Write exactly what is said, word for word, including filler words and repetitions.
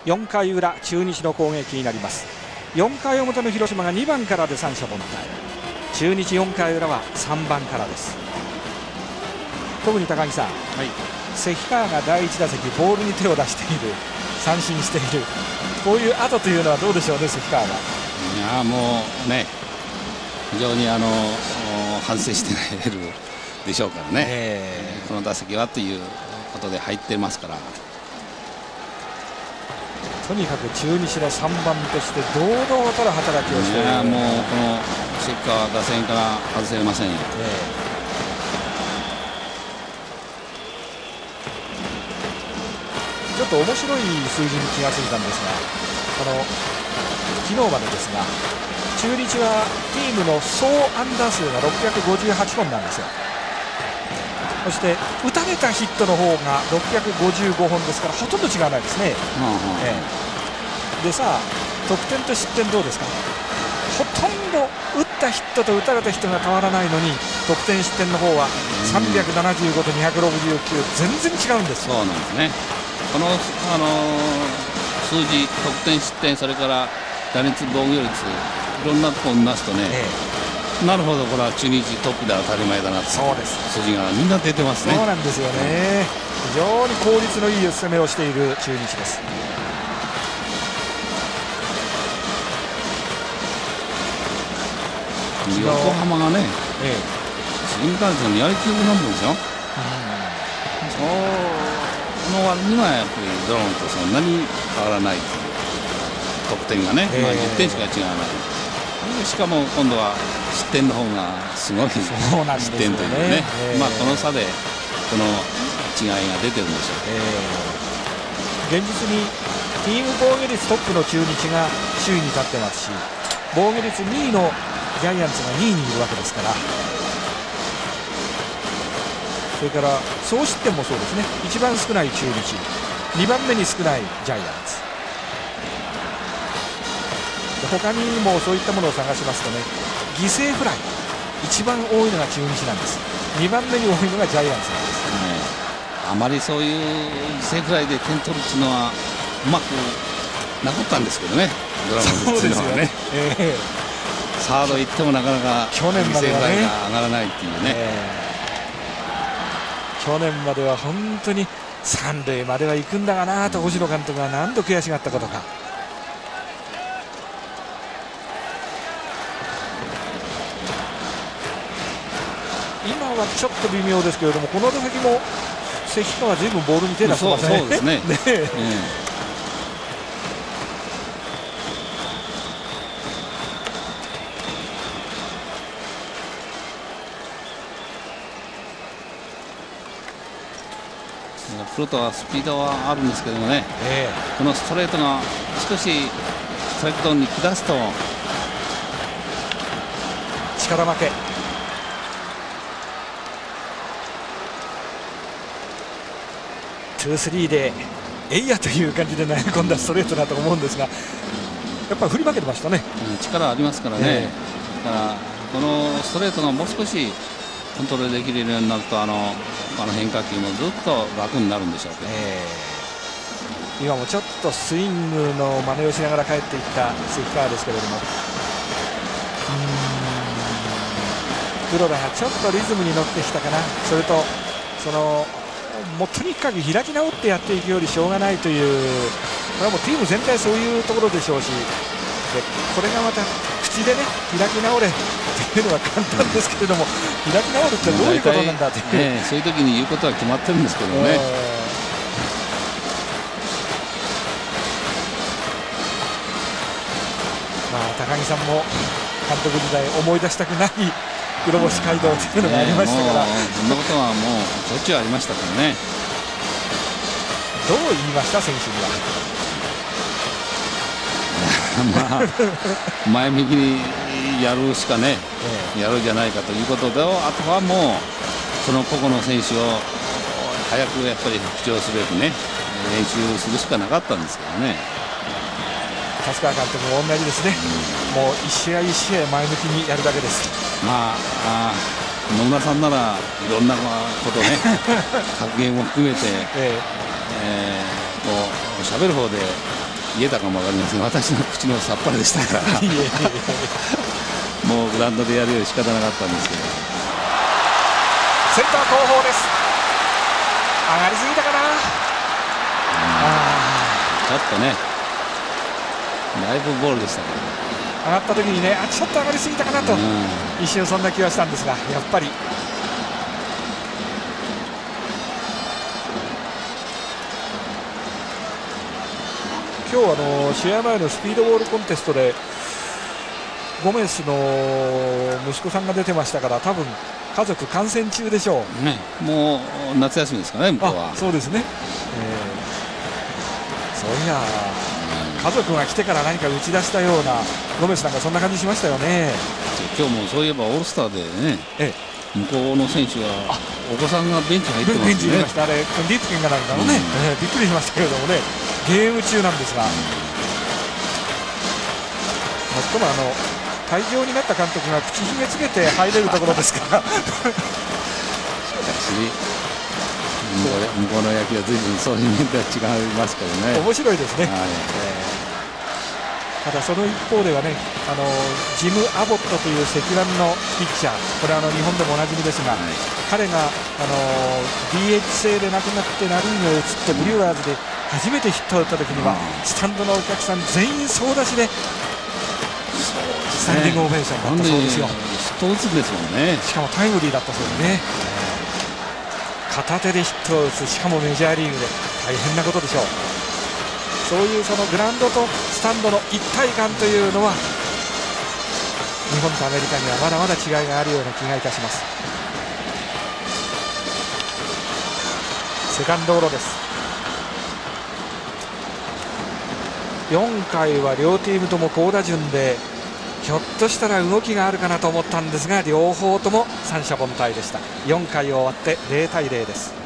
よんかい裏、中日の攻撃になります。よんかい表の広島がにばんからで三者凡退。中日よんかい裏はさんばんからです。特に高木さん、はい、関川がだいいち打席ボールに手を出している、三振している、こういう後というのはどうでしょうね、関川が。いやもうね、非常にあの反省しているでしょうからね、えー、この打席はということで入ってますから、 とにかく中日のさんばんとして堂々たる働きをしている。 いやもうこの関川打線から外せませんよ。えーちょっと面白い数字に気がついたんですが、あの昨日までですが、中日はチームの総安打数がろっぴゃくごじゅうはちほんなんですよ。そして打たれたヒットの方がろっぴゃくごじゅうごほんですから、ほとんど違わないですね。うんうんええ、でさあ、得点と失点どうですか。ほとんど打ったヒットと打たれたヒットが変わらないのに、得点失点の方はさんびゃくななじゅうごとにひゃくろくじゅうきゅう、全然違うんです。 そうなんですね。この、あのー、数字、得点、失点、それから打率、防御率、いろんなところを見ますとね、ええ、なるほど、これは中日トップで当たり前だなと、そうです、数字がみんな出てますね。 そうなんですよね、非常に効率のいい攻めをしている中日です。 横浜がね、ええ、次に関してのやりきりなんですよ。うん、そうこの割にはやっぱりドローンとそんなに変わらないという得点がね、まあ、じゅってんしか違わない。しかも今度は失点の方がすごい失点というね、まあこの差でこの違いが出てるんでしょう。現実にチーム防御率トップの中日が首位に立ってますし、防御率にいのジャイアンツがにいにいるわけですから。それから総失点もそうですね、一番少ない中日、にばんめに少ないジャイアンツ、他にもそういったものを探しますとね、犠牲フライ一番多いのが中日なんです。にばんめに多いのがジャイアンツなんです、ね、 あまりそういう犠牲フライで点取るっていうのはうまくなかったんですけどね、ドラゴンズっていうのはね、えー、サード行ってもなかなか犠牲フライが上がらないっていうね、えー去年までは本当に三塁までは行くんだがなと星野監督が何度悔しがったことか。今はちょっと微妙ですけれども、この打席も関川はずいぶんボールに手出してますね。 そうですね。ねえプロとはスピードはあるんですけどもね、えー、このストレートが少しストライクゾーンに下すと力負け。ツースリーでえいやという感じで投げ込んだストレートだと思うんですが、やっぱり振り負けてましたね、 うん、力ありますからね、えー、だからこのストレートがもう少しコントロールできるようになると、あのあの変化球もずっと楽になるんでしょうけど、えー、今もちょっとスイングの真似をしながら帰っていった関川ですけれども、うーん、黒田がちょっとリズムに乗ってきたかな。それとそのもうとにかく開き直ってやっていくよりしょうがないという、これはもうチーム全体そういうところでしょうし、でこれがまた口でね開き直れっていうのは簡単ですけれども、開き直るってどういうことなんだという、 ね、そういう時に言うことは決まってるんですけどね。 まあ、高木さんも監督時代思い出したくない黒星街道というのがありましたから、 ね、そんなことはもうしょっちゅうありましたからね。 どう言いました選手にはまあ前向きにやるしかね、ええ、やるじゃないかということで、あとはもうその個々の選手を早くやっぱり復調すべくね練習するしかなかったんですけどね。 立川監督も同じですね、うん、もう一試合一試合前向きにやるだけです。 まあ、あ野村さんならいろんなことね格言も含めて、えええー、こう喋る方で言えたかも分かりませんが、私の口のさっぱりでしたからもうグラウンドでやるより仕方なかったんですけど。 センター後方です。上がりすぎたかな。 ちょっとねだいぶボールでしたけど、 上がった時にね、あちょっと上がりすぎたかなと、うん、一瞬そんな気はしたんですが、やっぱり今日あの試合前のスピードボールコンテストでゴメスの息子さんが出てましたから、多分家族観戦中でしょう、 ね、もう夏休みですかね、向こうは。 そうですね、えー、そういや家族が来てから何か打ち出したようなゴメスなんかそんな感じしましたよね。 今日もそういえばオールスターでね、ええ、向こうの選手がお子さんがベンチに入ってますね。 ベンチにいました。あれリプケンがなんかのね、うんえー、びっくりしましたけれどもね、ゲーム中なんですが、うん、最もあの退場になった監督が口ひげつけて入れるところですからしかし向こう、向こうの野球は随分そういう面では違いますけどね、 面白いですね、はい、えー、ただその一方ではね、あのジム・アボットという石腕のピッチャー、これはあの日本でもおなじみですが、はい、彼があの ディーエイチ 制で亡くなってナ・リーグへ移ってブリュワーズで初めてヒットを打った時には、スタンドのお客さん全員総出しでスタンディングオベーションだったそうですよ。 ヒット打つんですもんね。 しかもタイムリーだったそうですね。片手でヒットを打つ、しかもメジャーリーグで大変なことでしょう。そういうそのグラウンドとスタンドの一体感というのは日本とアメリカにはまだまだ違いがあるような気がいたします。セカンドゴロです。よんかいは両チームとも好打順でひょっとしたら動きがあるかなと思ったんですが、両方とも三者凡退でした。よんかい終わってゼロたいゼロです。